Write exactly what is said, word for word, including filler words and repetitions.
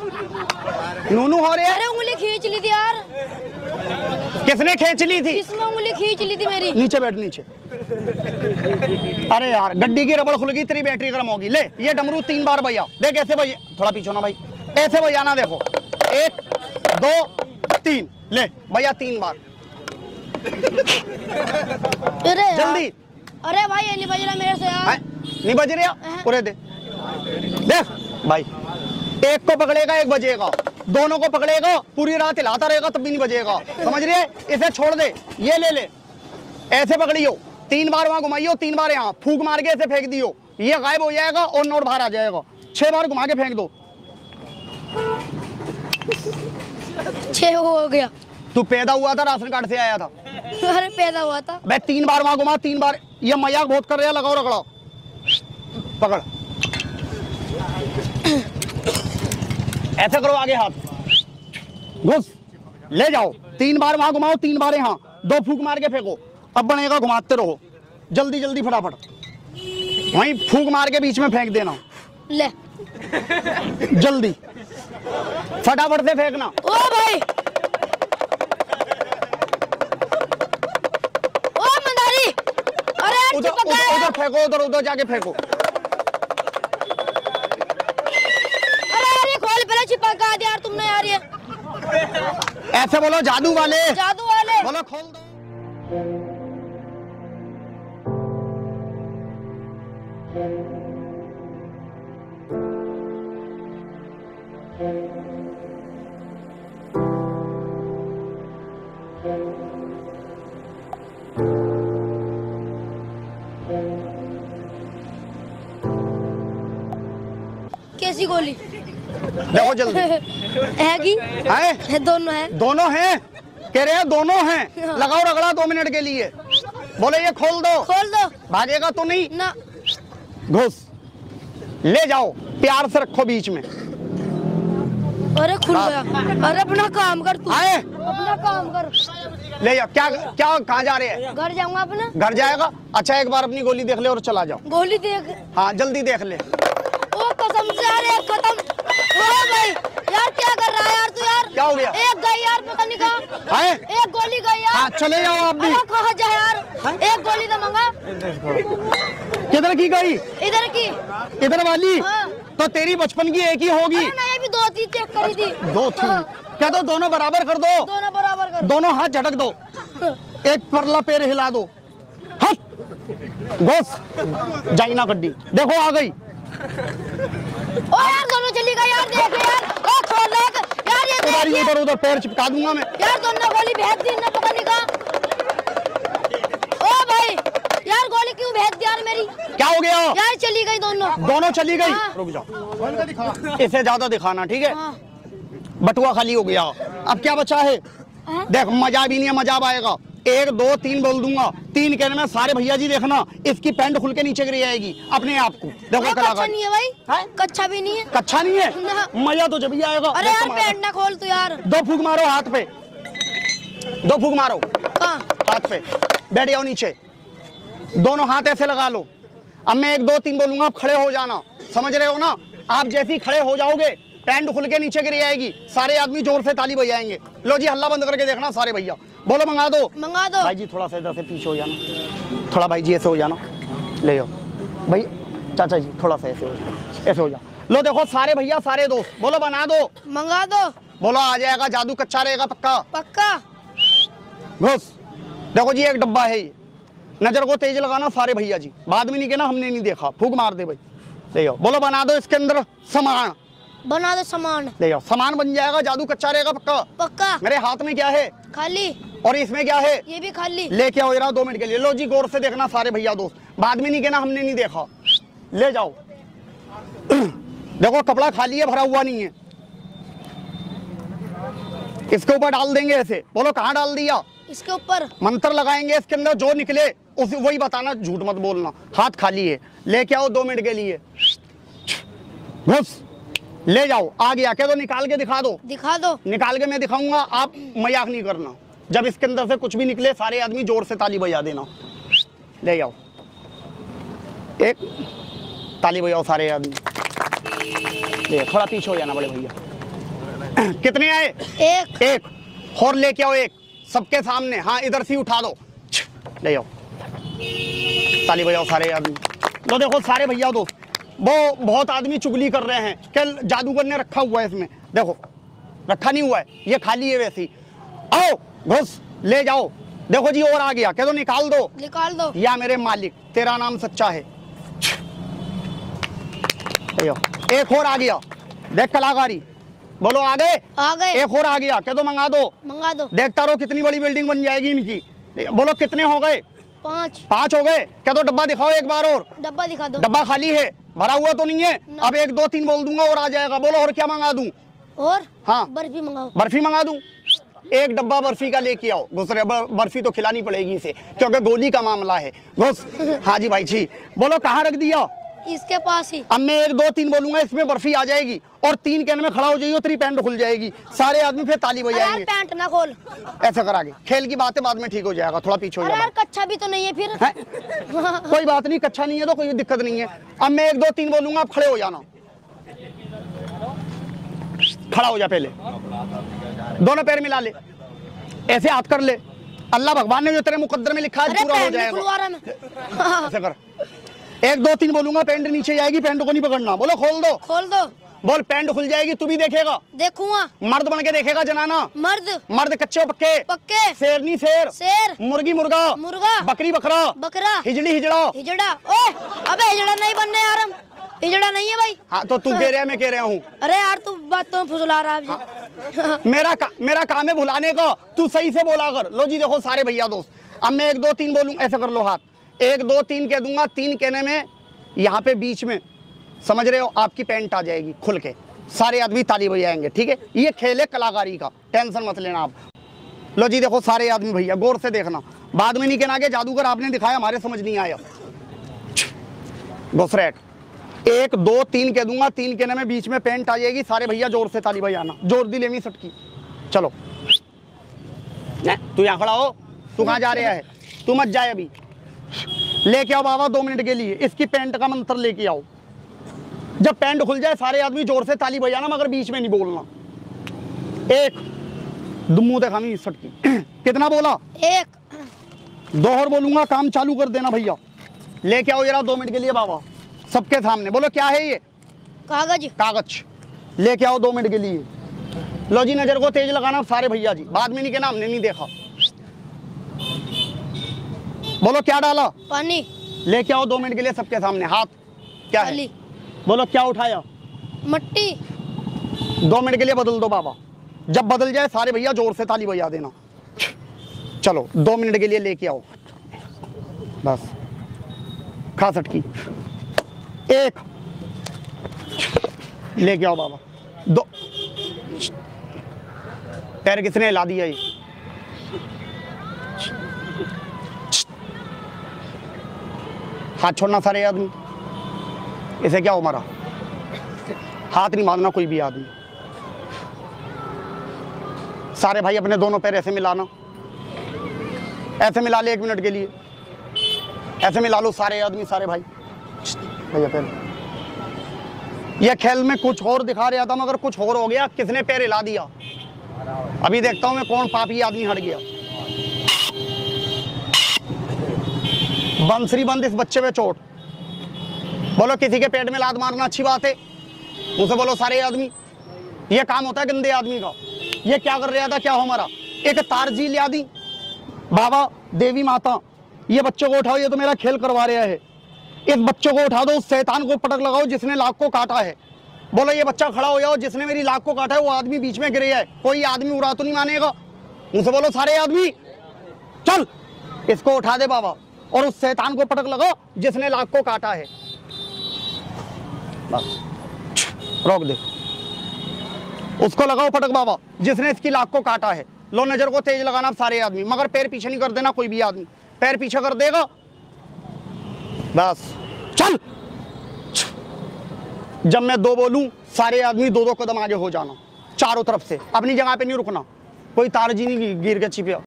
नूनू हो रहे? अरे उंगली खींच ली थी यार। किसने खींच ली थी? इसमें उंगली खींच ली थी मेरी। नीचे बैठ नीचे। अरे यार गड्डी की रबड़ खुल गई, तेरी बैटरी गर्म होगी। ले ये डमरू तीन बार भैया देख, ऐसे भैया थोड़ा पीछे ना भाई, ऐसे भैया ना, देखो एक दो तीन, ले भैया तीन बार। अरे जल्दी। अरे भाई ये नहीं बज रहा मेरे से यार। नहीं बज रहा? पूरे दे देख भाई, एक को पकड़ेगा एक बजेगा, दोनों को पकड़ेगा पूरी रात हिलाता रहेगा तब भी नहीं बजेगा, समझ रहे? इसे छोड़ दे, ये ले ले, ऐसे पकड़ियो, तीन बार वहां घुमाइयो, तीन बार यहाँ फूक मार के ऐसे फेंक दियो, ये गायब हो जाएगा और नोट बाहर आ जाएगा। छह बार घुमा के फेंक दो। छह हो गया। तू पैदा हुआ था राशन कार्ड से आया था? अरे पैदा हुआ था। मैं तीन बार वहां घुमा, तीन बार। ये मजाक बहुत कर रहा है, लगाओ रगड़ाओ, पकड़, ऐसे करो, आगे हाथ घुस, ले जाओ, तीन बार वहां घुमाओ, तीन बार यहाँ, दो फूक मार के फेंको। अब बनेगा, घुमाते रहो, जल्दी जल्दी फटाफट, वहीं फूक मार के बीच में फेंक देना। ले जल्दी फटाफट से फेंकना। ओ भाई, ओ मंदारी, अरे उधर उधर उधर फेंको, उधर उधर जाके फेंको। अरे यार ये खोल, पहले चिपका दिया यार तुमने यार। ये ऐसे बोलो, जादू वाले, जादू वाले बोलो खोल दो। कैसी गोली? देखो जल्दी। है की? है? है, दोनों है। दोनों हैं? कह रहे हैं दोनों हैं। लगाओ रगड़ा दो मिनट के लिए। बोले ये खोल दो। खोल दो। भागेगा तो नहीं ना। घुस, ले जाओ, प्यार से रखो बीच में। अरे खुल गया। अरे अपना काम कर तू। आए? अपना काम कर। ले जाओ। क्या क्या कहाँ जा रहे हैं? घर जाऊंगा अपना। घर जाएगा? अच्छा एक बार अपनी गोली देख ले और चला जाओ। गोली देख। हाँ जल्दी देख ले। ओ कसम से यार एक खत्म। ओ भाई यार क्या कर रहा है यार तू यार? क्या हो गया? एक गई यार, पता नहीं कहाँ। है? एक गोली गई यार। हाँ चले जाओ आप भी। कहाँ जा यार? एक गोली तो मंगा। किधर की गई? इधर की। इधर वाली? हाँ। तो तेरी बचपन की एक ही होगी। अरे नहीं, भी दो तीन चेक करी थी। दो थी? क्या दो दोनों बराबर कर दो। दोनों बराबर कर। दोनों हाथ झटक दो, एक परला पैर हिला दो। हट घुस, जाई ना गड्डी। देखो आ गई। ओ यार दोनों चली गई यार, देख यार। ओ खोल देख यार, ये तुम्हारी देख उधर उधर पैर चिपका दूंगा मैं। यार, दोनों गोली भेज दी ना, पता नहीं कहाँ। ओ भाई यार गोली क्यों भेज दी यार मेरी? क्या हो गया? यार चली गई दोनों। दोनों चली गई? हाँ। रुक जाओ, इसे ज्यादा दिखाना, ठीक है? हाँ। बटुआ खाली हो गया, अब क्या बचा है? हाँ? देख मजा भी नहीं है, मजा अब आएगा। एक दो तीन बोल दूंगा, तीन कहने में सारे भैया जी देखना, इसकी पैंट खुल के नीचे गिर जाएगी अपने आप को। देखो कच्चा नहीं है भाई। है? कच्चा भी नहीं है। कच्चा नहीं है? ना। मजा तो जब ही आएगा। अरे यार पैंट ना खोल तू यार। दो फूक मारो हाथ पे, दो फूक मारो कहाँ? हाथ पे। बैठ जाओ नीचे, दोनों हाथ ऐसे लगा लो। अब मैं एक दो तीन बोलूंगा, आप खड़े हो जाना, समझ रहे हो ना? आप जैसे ही खड़े हो जाओगे पैंट खुल के नीचे गिर जाएगी, सारे आदमी जोर से ताली बजाएंगे। लो जी हल्ला बंद करके देखना सारे भैया। बोलो मंगा दो। मंगा दो। भाई जी थोड़ा सा इधर से पीछे हो जाना, थोड़ा भाई जी ऐसे हो जाना, ले जाओ भाई। चाचा जी थोड़ा सा ऐसे हो जाओ, ऐसे हो जाओ। लो देखो सारे भैया सारे दोस्त, बोलो बना दो। मंगा दो। बोलो आ जाएगा, जादू कच्चा रहेगा पक्का। पक्का। घुस, देखो जी एक डब्बा है ये, नजर को तेज लगाना सारे भैया जी, बाद में नहीं कहना हमने नहीं देखा, फूक मार दे भाई। ले जाओ, बोलो बना दो इसके अंदर सामान। बना दो सामान। ले जाओ, सामान बन जाएगा, जादू कच्चा रहेगा पक्का। पक्का। मेरे हाथ में क्या है? खाली। और इसमें क्या है? ये भी खाली। लेके आओ जरा दो मिनट के लिए। लो जी गौर से देखना सारे भैया दोस्त, बाद में नहीं कहना हमने नहीं देखा। ले जाओ। देखो कपड़ा खाली है, भरा हुआ नहीं है। इसके ऊपर डाल देंगे ऐसे। बोलो कहाँ डाल दिया? इसके ऊपर मंत्र लगाएंगे, इसके अंदर जो निकले उस वही बताना, झूठ मत बोलना। हाथ खाली है, लेके आओ दो मिनट के लिए। घुस, ले जाओ। आ गया क्या? तो निकाल के दिखा दो। दिखा दो। निकाल के मैं दिखाऊंगा, आप मजाक नहीं करना। जब इसके अंदर से कुछ भी निकले सारे आदमी जोर से ताली बजा देना। ले जाओ, एक ताली बजाओ सारे आदमी। ले थोड़ा पीछे हो जाना बड़े भैया, कितने आए? एक एक और लेके आओ, एक सबके सामने। हाँ इधर से उठा दो, ले जाओ, ताली बजाओ सारे आदमी। लो देखो सारे भैया दोस्त, वो बहुत आदमी चुगली कर रहे हैं, कल जादूगर ने रखा हुआ है इसमें, देखो रखा नहीं हुआ है, ये खाली है वैसे ही। आओ घुस, ले जाओ। देखो जी और आ गया, कह दो निकाल दो, निकाल दो। या मेरे मालिक तेरा नाम सच्चा है। एक और आ गया, देख कलाकारी, बोलो आ गए? आ गए। एक और आ गया, कह दो मंगा दो। मंगा दो। देखता रहो कितनी बड़ी बिल्डिंग बन जाएगी इनकी। बोलो कितने हो गए? पाँच। पांच हो गए, कह दो डब्बा दिखाओ एक बार और। डब्बा दिखा दो। डब्बा खाली है, भरा हुआ तो नहीं है? अब एक दो तीन बोल दूंगा और आ जाएगा। बोलो और क्या मंगा दूं? और हाँ बर्फी मंगाओ। बर्फी मंगा दूं? एक डब्बा बर्फी का लेके आओ। घुसरे बर्फी तो खिलानी पड़ेगी इसे, क्योंकि गोली का मामला है। घुस। हाँ जी भाई जी, बोलो कहाँ रख दिया? इसके पास ही। अब मैं एक दो तीन बोलूंगा, इसमें बर्फी आ जाएगी और तीन कहने में खड़ा हो जाइए, तेरी पैंट खुल जाएगी, सारे आदमी फिर ताली बजाएंगे। पैंट ना खोल, ऐसा करा के खेल की बातें बाद में ठीक हो जाएगा, थोड़ा पीछे हो अरे यार जाएगा। कच्चा भी तो नहीं है फिर। है? कोई बात नहीं, कच्चा नहीं है तो कोई दिक्कत नहीं है। अब मैं एक दो तीन बोलूंगा, आप खड़े हो जाना। खड़ा हो जा, पहले दोनों पैर मिला ले, ऐसे हाथ कर ले। अल्लाह भगवान ने जो तेरे मुकद्दर में लिखा है पूरा हो जाएगा। ऐसे कर। एक दो तीन बोलूंगा, पैंट नीचे जाएगी, पैंट को नहीं पकड़ना। बोलो खोल दो। खोल दो। बोल पैंट खुल जाएगी, तू भी देखेगा? देखूंगा। मर्द बन के देखेगा जनाना? मर्द। मर्द कच्चे पक्के? पक्के। शेरनी शेर? शेर। मुर्गी मुर्गा? मुर्गा। बकरी बकरा? बकरा। हिजड़ी हिजड़ा? हिजड़ा। ओए अबे हिजड़ा नहीं बनने यार, हम हिजड़ा नहीं है भाई। हाँ तो तू कह रहा है, मैं कह रहा हूँ। अरे यार तू बात तो फुसला रहा है। हाँ। मेरा का, मेरा काम है भुलाने का, तू सही से बोला कर। लो जी देखो सारे भैया दोस्त, अब मैं एक दो तीन बोलूँ, ऐसे कर लो हाथ, एक दो तीन कह दूंगा, तीन कहने में यहाँ पे बीच में, समझ रहे हो, आपकी पैंट आ जाएगी खुल के, सारे आदमी ताली बजाएंगे। ठीक है, ये खेल है कलाकारी का, टेंशन मत लेना आप। लो जी देखो सारे आदमी भैया, गौर से देखना, बाद में नहीं कहना कि जादूगर आपने दिखाया हमारे समझ नहीं आया। घुसरैट, एक दो तीन कह दूंगा, तीन कहने में बीच में पैंट आ जाएगी, सारे भैया जोर से ताली बजाना, जोर दी लेवी सटकी। चलो तू यहाँ खड़ा हो, तू कहाँ जा रहा है? तू मत जाए, अभी लेके आओ बाबा दो मिनट के लिए, इसकी पैंट का मंत्र लेके आओ। जब पैंट खुल जाए सारे आदमी जोर से ताली बजाना, मगर बीच में नहीं बोलना। एक दुम्मू देखा नहीं सटकी। कितना बोला? एक। दो और बोलूंगा, काम चालू कर देना भैया। लेके आओ जरा दो मिनट के लिए बाबा, सबके सामने। बोलो क्या है ये? कागज। कागज लेके आओ दो मिनट के लिए। लो जी नजर को तेज लगाना सारे भैया जी, बाद में नहीं कहना हमने नहीं देखा। बोलो क्या डाला? पानी। लेके आओ दो मिनट के लिए सबके सामने। हाथ क्या है? बोलो क्या उठाया? मट्टी। दो मिनट के लिए बदल दो बाबा, जब बदल जाए सारे भैया जोर से ताली बजा देना। चलो दो मिनट के लिए लेके आओ बस। खा सटकी, एक लेके आओ बाबा। दो पैर किसने हिला दिया? ये हाथ छोड़ना सारे आदमी, इसे क्या हो मारा? हाथ नहीं मारना कोई भी आदमी। सारे भाई अपने दोनों पैर ऐसे मिलाना, ऐसे मिला ले एक मिनट के लिए, ऐसे मिला लो सारे आदमी, सारे भाई भैया पैर। यह खेल में कुछ और दिखा रहा था मगर कुछ और हो गया, किसने पैर हिला दिया? अभी देखता हूं मैं कौन पापी आदमी हट गया। बंसरी बंद इस बच्चे पे चोट। बोलो किसी के पेट में लात मारना अच्छी बात है? मुझसे बोलो सारे आदमी, ये काम होता है गंदे आदमी का। ये क्या कर रहा था? क्या हो हमारा? एक तारजी लिया दी बाबा, देवी माता, ये बच्चों को उठाओ, ये तो मेरा खेल करवा रहा है। इस बच्चों को उठा दो, उस शैतान को पटक लगाओ जिसने लाख को काटा है। बोलो ये बच्चा खड़ा हो जाओ, जिसने मेरी लाख को काटा है वो आदमी बीच में गिरे है। कोई आदमी उड़ा तो नहीं मानेगा? मुझसे बोलो सारे आदमी, चल इसको उठा दे बाबा, और उस शैतान को पटक लगाओ जिसने लाख को काटा है। बस रोक दे, उसको लगाओ पटक बाबा जिसने इसकी लाख को काटा है। लो नजर को तेज लगाना सारे आदमी, मगर पैर पीछे नहीं कर देना कोई भी आदमी। पैर पीछे कर देगा बस। चल, जब मैं दो बोलूं सारे आदमी दो दो कदम आगे हो जाना, चारों तरफ से, अपनी जगह पे नहीं रुकना। कोई तारजी नहीं गिर के छिपे।